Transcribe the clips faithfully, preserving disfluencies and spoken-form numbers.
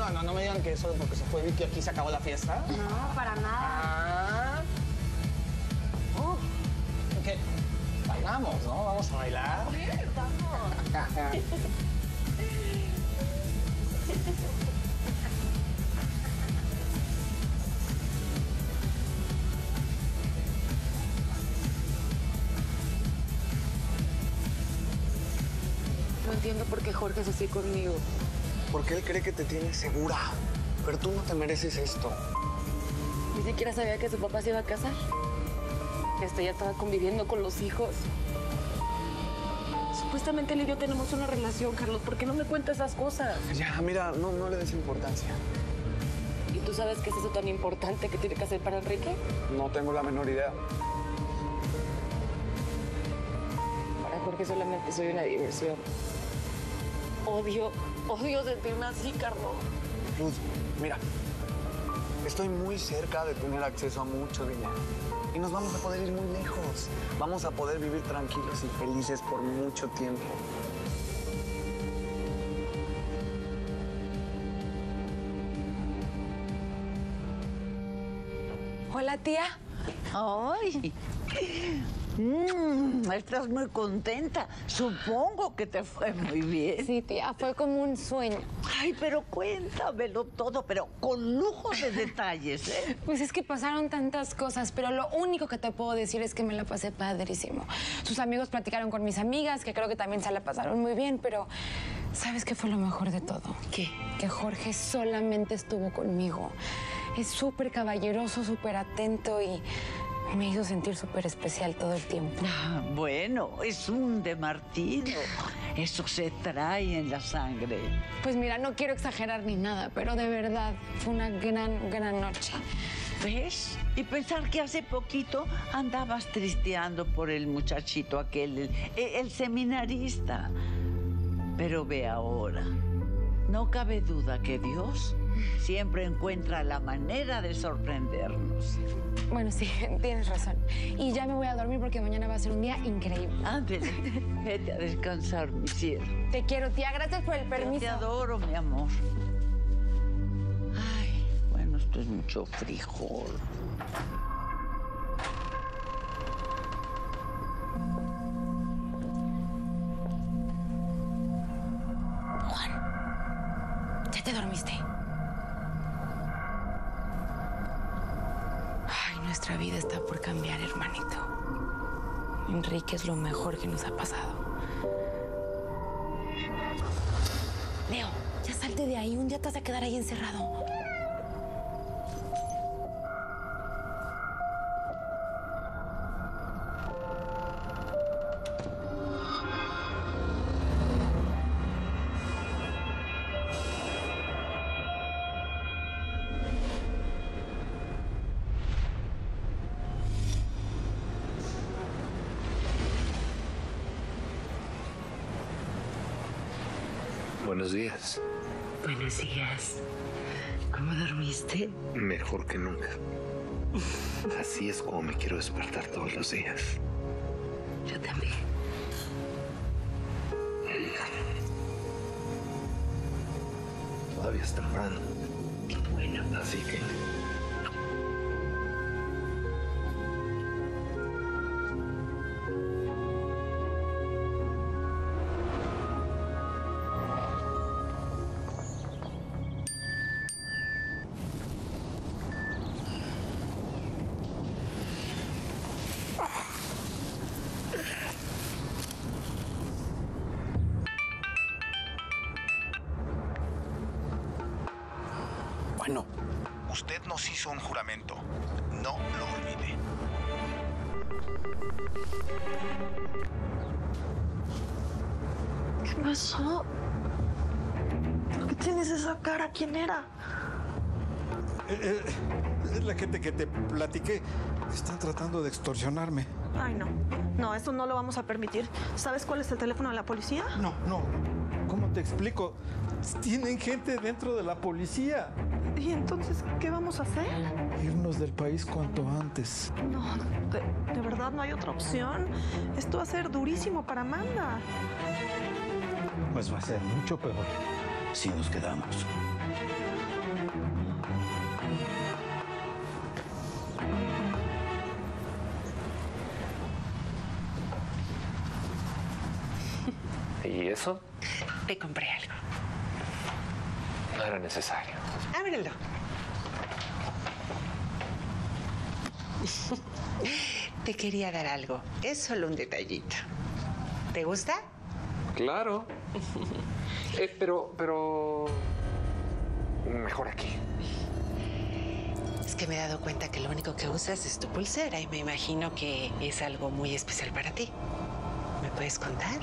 No, no, no me digan que solo porque se fue Vicky aquí se acabó la fiesta. No, para nada. Ah. Oh. ¿Qué? Bailamos, ¿no? Vamos a bailar. Sí, vamos. No entiendo por qué Jorge es así conmigo. Porque él cree que te tiene segura. Pero tú no te mereces esto. Ni siquiera sabía que su papá se iba a casar. Esto ya estaba conviviendo con los hijos. Supuestamente él y yo tenemos una relación, Carlos. ¿Por qué no me cuentas esas cosas? Ya, mira, no, no le des importancia. ¿Y tú sabes qué es eso tan importante que tiene que hacer para Enrique? No tengo la menor idea. Para Jorge solamente soy una diversión. Odio, odio sentirme así, Carlos. Luz, mira. Estoy muy cerca de tener acceso a mucho dinero. Y nos vamos a poder ir muy lejos. Vamos a poder vivir tranquilos y felices por mucho tiempo. Hola, tía. Ay, mm, estás muy contenta. Supongo que te fue muy bien. Sí, tía, fue como un sueño. Ay, pero cuéntamelo todo, pero con lujo de detalles, ¿eh? Pues es que pasaron tantas cosas, pero lo único que te puedo decir es que me la pasé padrísimo. Sus amigos platicaron con mis amigas, que creo que también se la pasaron muy bien, pero ¿sabes qué fue lo mejor de todo? ¿Qué? Que Jorge solamente estuvo conmigo. Es súper caballeroso, súper atento y me hizo sentir súper especial todo el tiempo. Ah, bueno, es un de Martino. Eso se trae en la sangre. Pues mira, no quiero exagerar ni nada, pero de verdad fue una gran, gran noche. ¿Ves? Y pensar que hace poquito andabas tristeando por el muchachito aquel, el, el seminarista. Pero ve ahora, no cabe duda que Dios siempre encuentra la manera de sorprendernos. Bueno, sí, tienes razón. Y ya me voy a dormir porque mañana va a ser un día increíble. Ándale, vete a descansar, mi cielo. Te quiero, tía. Gracias por el permiso. Te adoro, mi amor. Ay, bueno, esto es mucho frijol. Juan, ¿ya te dormiste? Nuestra vida está por cambiar, hermanito. Enrique es lo mejor que nos ha pasado. Leo, ya salte de ahí. Un día te vas a quedar ahí encerrado. Buenos días. Buenos días. ¿Cómo dormiste? Mejor que nunca. Así es como me quiero despertar todos los días. Yo también. Todavía es temprano. Qué bueno. Así que... Bueno, usted nos hizo un juramento. No lo olvide. ¿Qué pasó? ¿Por qué tienes esa cara? ¿Quién era? Eh, eh, la gente que te platiqué. Están tratando de extorsionarme. Ay, no. No, eso no lo vamos a permitir. ¿Sabes cuál es el teléfono de la policía? No, no. ¿Cómo te explico? Tienen gente dentro de la policía. ¿Y entonces qué vamos a hacer? Irnos del país cuanto antes. No, de, de verdad no hay otra opción. Esto va a ser durísimo para Amanda. Pues va a ser mucho peor si nos quedamos. ¿Y eso? Te compré algo. No era necesario. Ábrelo. Te quería dar algo. Es solo un detallito. ¿Te gusta? Claro. eh, pero, pero... Mejor aquí. Es que me he dado cuenta que lo único que usas es tu pulsera y me imagino que es algo muy especial para ti. ¿Me puedes contar?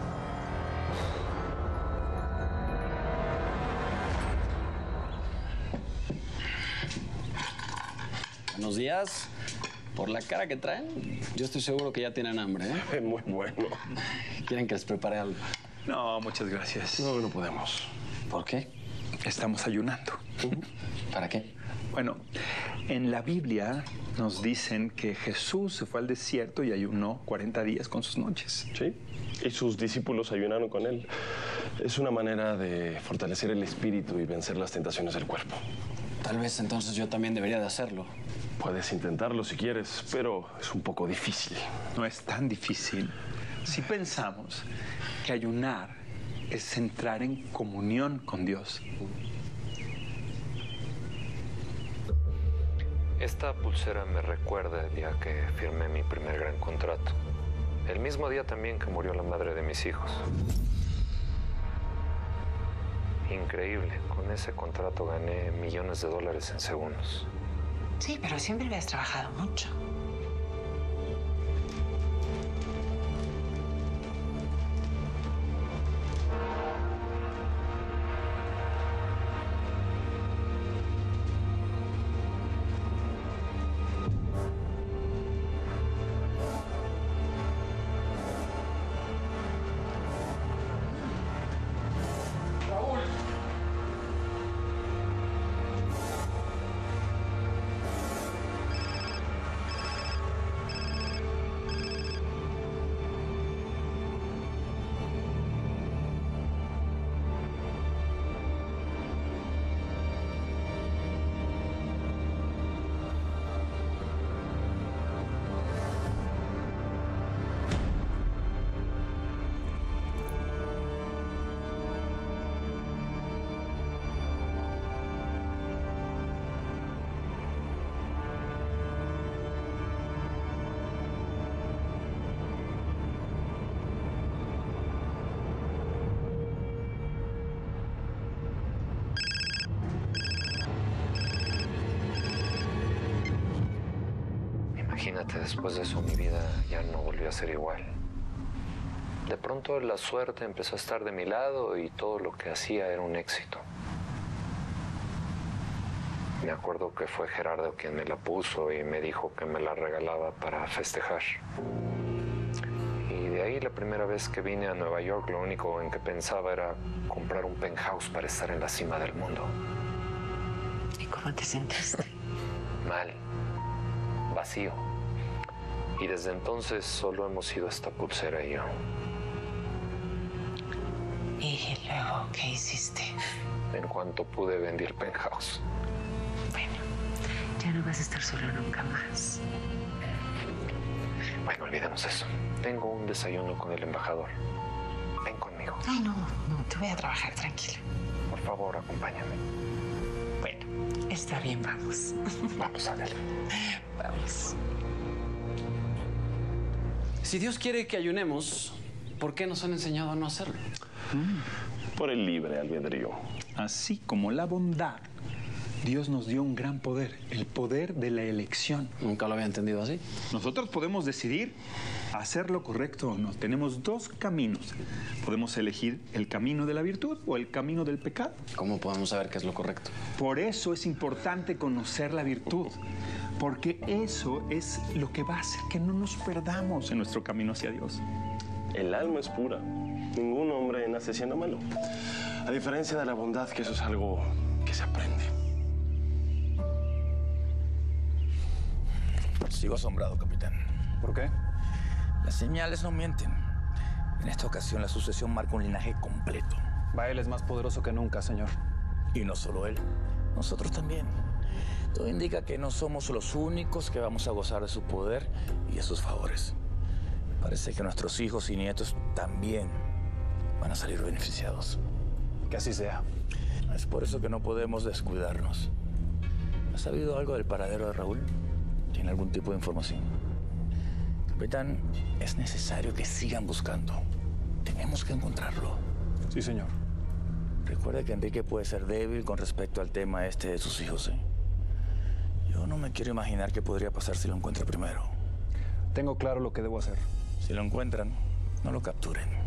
Buenos días. Por la cara que traen, yo estoy seguro que ya tienen hambre, ¿eh? Muy bueno. ¿Quieren que les prepare algo? No, muchas gracias. No, no podemos. ¿Por qué? Estamos ayunando. ¿Para qué? Bueno, en la Biblia nos dicen que Jesús se fue al desierto y ayunó cuarenta días con sus noches. Sí, y sus discípulos ayunaron con él. Es una manera de fortalecer el espíritu y vencer las tentaciones del cuerpo. Tal vez entonces yo también debería de hacerlo. Puedes intentarlo si quieres, pero es un poco difícil. No es tan difícil si pensamos que ayunar es entrar en comunión con Dios. Esta pulsera me recuerda el día que firmé mi primer gran contrato. El mismo día también que murió la madre de mis hijos. Increíble. Con ese contrato gané millones de dólares en segundos. Sí, pero siempre habías trabajado mucho. Imagínate, después de eso mi vida ya no volvió a ser igual. De pronto la suerte empezó a estar de mi lado y todo lo que hacía era un éxito. Me acuerdo que fue Gerardo quien me la puso y me dijo que me la regalaba para festejar. Y de ahí la primera vez que vine a Nueva York, lo único en que pensaba era comprar un penthouse para estar en la cima del mundo. ¿Y cómo te sentiste? Mal. Vacío. Y desde entonces solo hemos sido esta pulsera y yo. ¿Y luego qué hiciste? En cuanto pude, vendí el penthouse. Bueno, ya no vas a estar solo nunca más. Bueno, olvidemos eso. Tengo un desayuno con el embajador. Ven conmigo. Ay, no, no, te voy a trabajar, tranquila. Por favor, acompáñame. Bueno, está bien, vamos. Vamos a ver. Vamos. Si Dios quiere que ayunemos, ¿por qué nos han enseñado a no hacerlo? Por el libre albedrío. Así como la bondad, Dios nos dio un gran poder, el poder de la elección. Nunca lo había entendido así. Nosotros podemos decidir hacer lo correcto o no. Tenemos dos caminos. Podemos elegir el camino de la virtud o el camino del pecado. ¿Cómo podemos saber qué es lo correcto? Por eso es importante conocer la virtud, porque eso es lo que va a hacer que no nos perdamos en nuestro camino hacia Dios. El alma es pura. Ningún hombre nace siendo malo. A diferencia de la bondad, que eso es algo que se aprende. Sigo asombrado, capitán. ¿Por qué? Las señales no mienten. En esta ocasión la sucesión marca un linaje completo. Bael es más poderoso que nunca, señor. Y no solo él, nosotros también. Todo indica que no somos los únicos que vamos a gozar de su poder y de sus favores. Parece que nuestros hijos y nietos también van a salir beneficiados. Que así sea. Es por eso que no podemos descuidarnos. ¿Has sabido algo del paradero de Raúl? ¿Tiene algún tipo de información? Capitán, es necesario que sigan buscando. Tenemos que encontrarlo. Sí, señor. Recuerda que Enrique puede ser débil con respecto al tema este de sus hijos, ¿eh? Yo no me quiero imaginar qué podría pasar si lo encuentra primero. Tengo claro lo que debo hacer. Si lo encuentran, no lo capturen.